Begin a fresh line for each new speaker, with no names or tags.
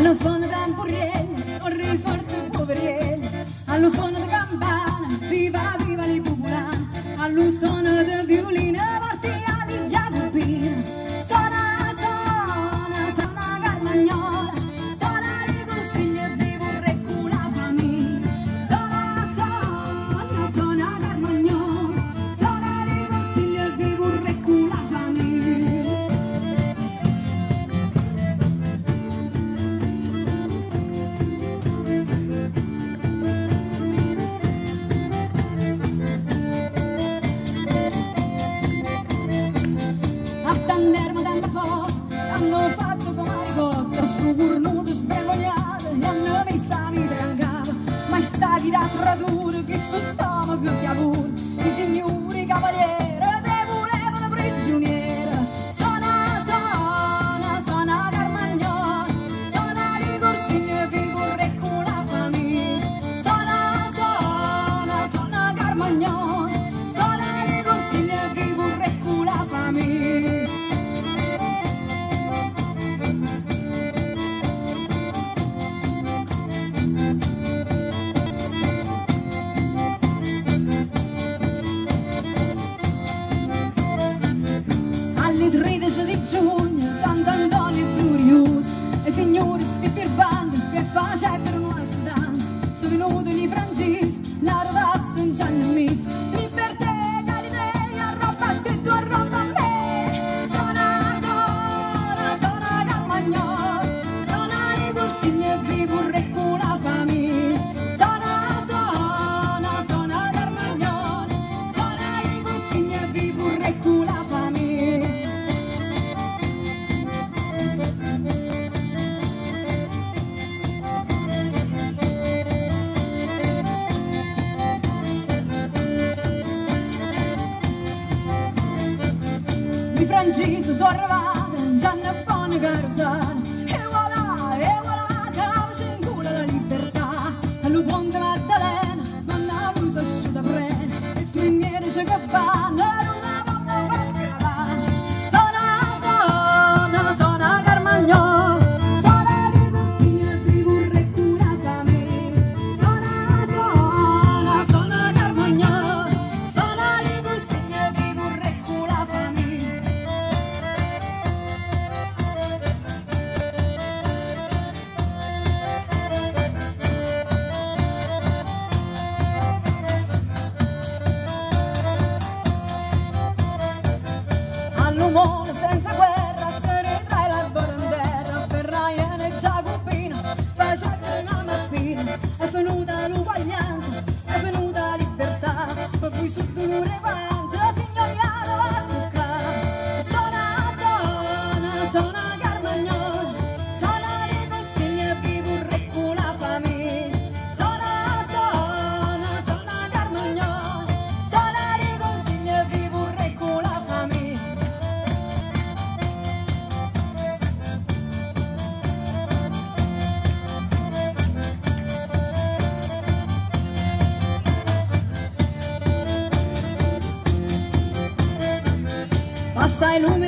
allo suono tampurielli, ho risorto i poverielli, allo suono di campana, viva viva li popolani, allo suono di violino, martiali giacobina, suona, suona, suona Carmagnola, suona i consigli e vi vorrei con la famiglia, suona, suona, suona Carmagnola, suona i consigli e vi vorrei con la famiglia. Hanno fatto come ricotta, sto cornuto sbregoniato, e hanno messo a mi trancava, ma stati da tradure che so stomaco che avuro, i signori cavalieri, te volevano prigioniera, suona, suona, suona Carmagnola, suona i corsigli e vi vorrei con la famiglia, suona, suona, suona Carmagnola, suona i consigli e vi vorrei con la famiglia. Alle 13 di giugno, Sant'Antonio è glorioso, e i signori sti per bando che facevano noi studenti, sono venuti gli francesi, la rodasse in gianno messo, libertà, carità, arroba a te, tu arroba a me, suona, suona, suona Carmagnola, suona i consigli e vi vorrei con la famiglia, suona, suona, suona Carmagnola, suona i consigli e vi vorrei con la famiglia. I francesi sono arrivati, gianno buone carosane, e voilà, cavaci in culo la libertà, allo ponte Maddalena, manna lui si asciuta prena, e tu in niente c'è capanna, non avevamo pascalana, suona, suona, suona Carmagnola, suona i consigli e vi vorrei con la famiglia, suona, suona, suona Carmagnola, suona i consigli e vi vorrei con la famiglia. All'umore senza guerra, se ne trae l'albero in terra, ferraia e giacobina, facete una mappina, è venuta l'uguaglianza, è venuta la libertà, per cui su dolore panza, signoriato a toccare, suona, suona, suona Carmagnola, suona i consigli e vi vorrei con la famiglia, suona, suona, suona Carmagnola, suona i consigli e vi vorrei con la famiglia. Passa i lumi